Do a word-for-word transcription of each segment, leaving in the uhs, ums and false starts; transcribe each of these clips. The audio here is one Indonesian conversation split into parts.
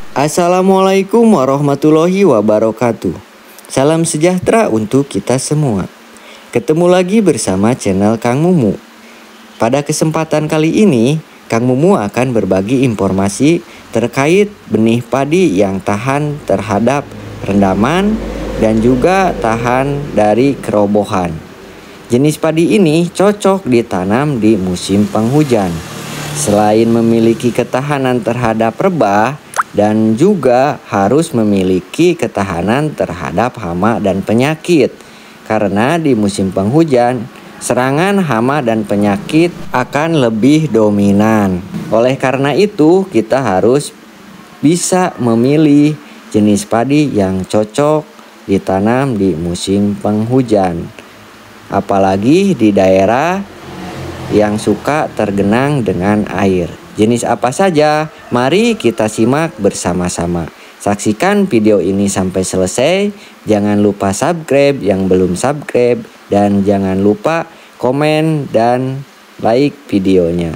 Assalamualaikum warahmatullahi wabarakatuh. Salam sejahtera untuk kita semua. Ketemu lagi bersama channel Kang Mumu. Pada kesempatan kali ini, Kang Mumu akan berbagi informasi terkait benih padi yang tahan terhadap rendaman dan juga tahan dari kerobohan. Jenis padi ini cocok ditanam di musim penghujan. Selain memiliki ketahanan terhadap rebah, dan juga harus memiliki ketahanan terhadap hama dan penyakit. Karena di musim penghujan, serangan hama dan penyakit akan lebih dominan. Oleh karena itu, kita harus bisa memilih jenis padi yang cocok ditanam di musim penghujan. Apalagi di daerah yang suka tergenang dengan air. Jenis apa saja? Mari kita simak bersama-sama. Saksikan video ini sampai selesai. Jangan lupa subscribe yang belum subscribe. Dan jangan lupa komen dan like videonya.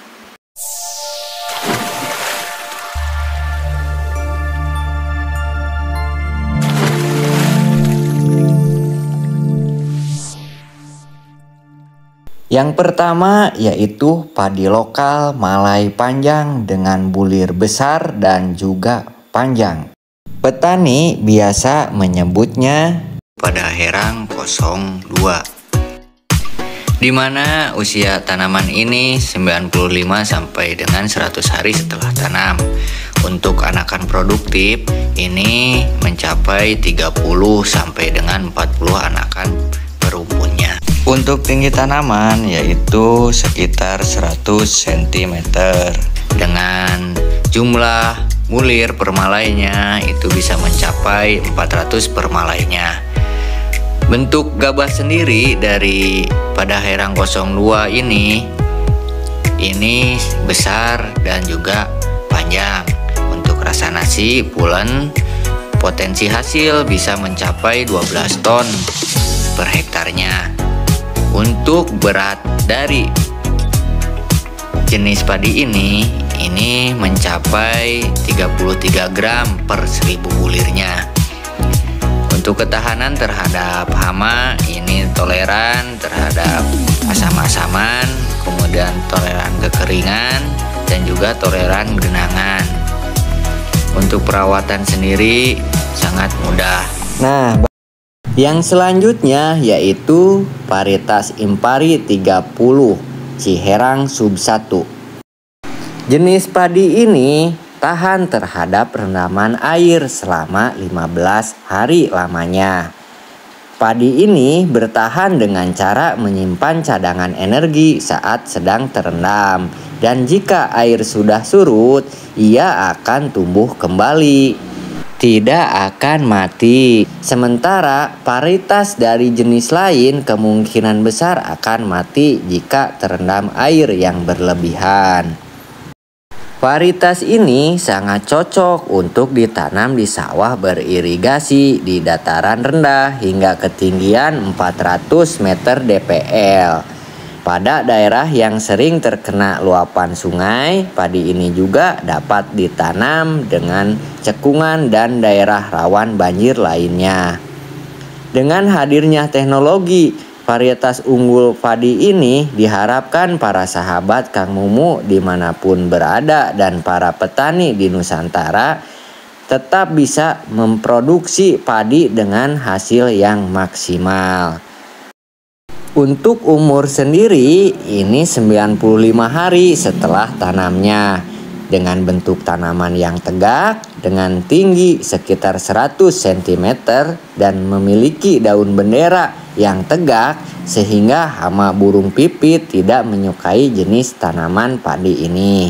Yang pertama yaitu padi lokal Malai panjang dengan bulir besar dan juga panjang. Petani biasa menyebutnya Padaherang nol dua. Di mana usia tanaman ini sembilan puluh lima sampai dengan seratus hari setelah tanam. Untuk anakan produktif ini mencapai tiga puluh sampai dengan empat puluh anakan per rumputnya. Untuk tinggi tanaman yaitu sekitar seratus sentimeter. Dengan jumlah bulir per malainya itu bisa mencapai empat ratus per malainya. Bentuk gabah sendiri dari Padaherang nol dua ini ini besar dan juga panjang. Untuk rasa nasi pulen, potensi hasil bisa mencapai dua belas ton per hektarnya. Untuk berat dari jenis padi ini, ini mencapai tiga puluh tiga gram per seribu bulirnya. Untuk ketahanan terhadap hama, ini toleran terhadap asam-asaman, kemudian toleran kekeringan, dan juga toleran genangan. Untuk perawatan sendiri sangat mudah. Nah, yang selanjutnya yaitu varietas Impari tiga puluh Ciherang sub satu. Jenis padi ini tahan terhadap rendaman air selama lima belas hari lamanya. Padi ini bertahan dengan cara menyimpan cadangan energi saat sedang terendam, dan jika air sudah surut, ia akan tumbuh kembali, tidak akan mati. Sementara varietas dari jenis lain kemungkinan besar akan mati jika terendam air yang berlebihan. Varietas ini sangat cocok untuk ditanam di sawah beririgasi di dataran rendah hingga ketinggian empat ratus meter D P L. Pada daerah yang sering terkena luapan sungai, padi ini juga dapat ditanam dengan cekungan dan daerah rawan banjir lainnya. Dengan hadirnya teknologi varietas unggul padi ini, diharapkan para sahabat Kang Mumu dimanapun berada dan para petani di Nusantara tetap bisa memproduksi padi dengan hasil yang maksimal. Untuk umur sendiri ini sembilan puluh lima hari setelah tanamnya, dengan bentuk tanaman yang tegak dengan tinggi sekitar seratus sentimeter dan memiliki daun bendera yang tegak sehingga hama burung pipit tidak menyukai jenis tanaman padi ini.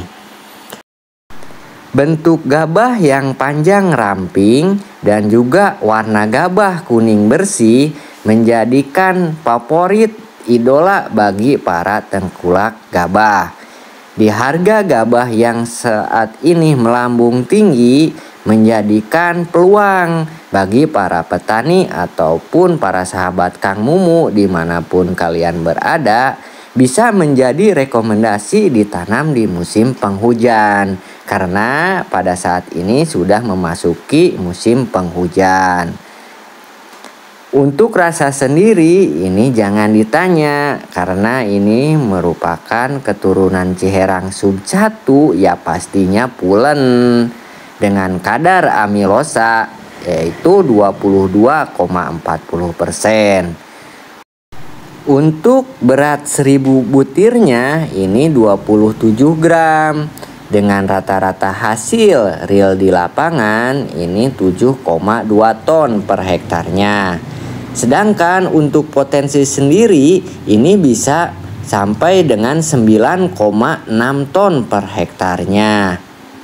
Bentuk gabah yang panjang ramping dan juga warna gabah kuning bersih menjadikan favorit idola bagi para tengkulak gabah. Di harga gabah yang saat ini melambung tinggi menjadikan peluang bagi para petani ataupun para sahabat Kang Mumu dimanapun kalian berada bisa menjadi rekomendasi ditanam di musim penghujan. karena pada saat ini sudah memasuki musim penghujan. Untuk rasa sendiri ini jangan ditanya karena ini merupakan keturunan Ciherang sub satu, ya pastinya pulen dengan kadar amilosa yaitu dua puluh dua koma empat puluh persen. Untuk berat seribu butirnya ini dua puluh tujuh gram. Dengan rata-rata hasil real di lapangan ini tujuh koma dua ton per hektarnya. Sedangkan untuk potensi sendiri ini bisa sampai dengan sembilan koma enam ton per hektarnya.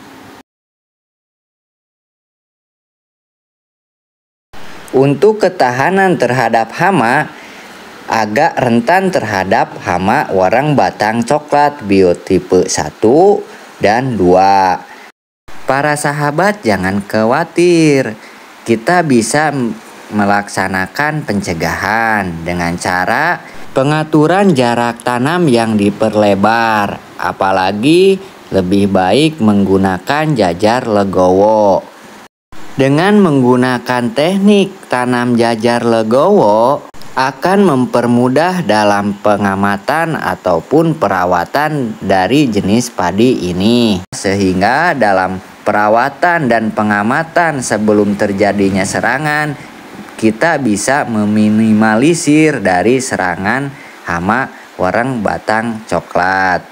Untuk ketahanan terhadap hama, agak rentan terhadap hama warang batang coklat biotipe satu dan dua. Para sahabat jangan khawatir, kita bisa melaksanakan pencegahan dengan cara pengaturan jarak tanam yang diperlebar, apalagi lebih baik menggunakan jajar legowo. Dengan menggunakan teknik tanam jajar legowo akan mempermudah dalam pengamatan ataupun perawatan dari jenis padi ini, sehingga dalam perawatan dan pengamatan sebelum terjadinya serangan kita bisa meminimalisir dari serangan hama warang batang coklat.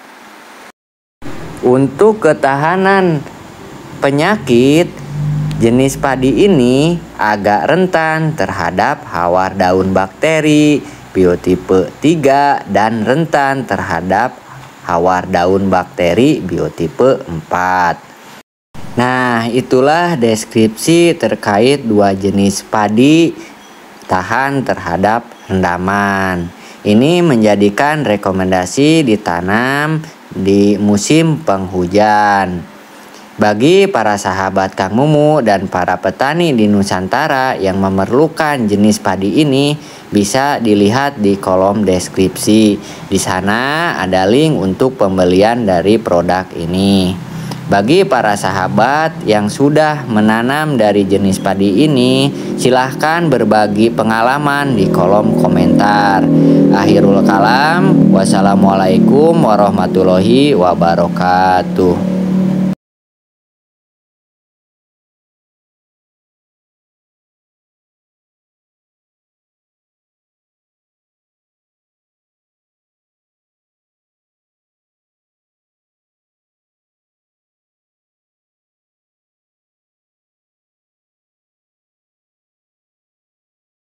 Untuk ketahanan penyakit, jenis padi ini agak rentan terhadap hawar daun bakteri biotipe tiga dan rentan terhadap hawar daun bakteri biotipe empat. Nah, itulah deskripsi terkait dua jenis padi tahan terhadap rendaman. Ini menjadikan rekomendasi ditanam di musim penghujan. Bagi para sahabat Kang Mumu dan para petani di Nusantara yang memerlukan jenis padi ini, bisa dilihat di kolom deskripsi. Di sana ada link untuk pembelian dari produk ini. Bagi para sahabat yang sudah menanam dari jenis padi ini, silahkan berbagi pengalaman di kolom komentar. Akhirul kalam, wassalamualaikum warahmatullahi wabarakatuh.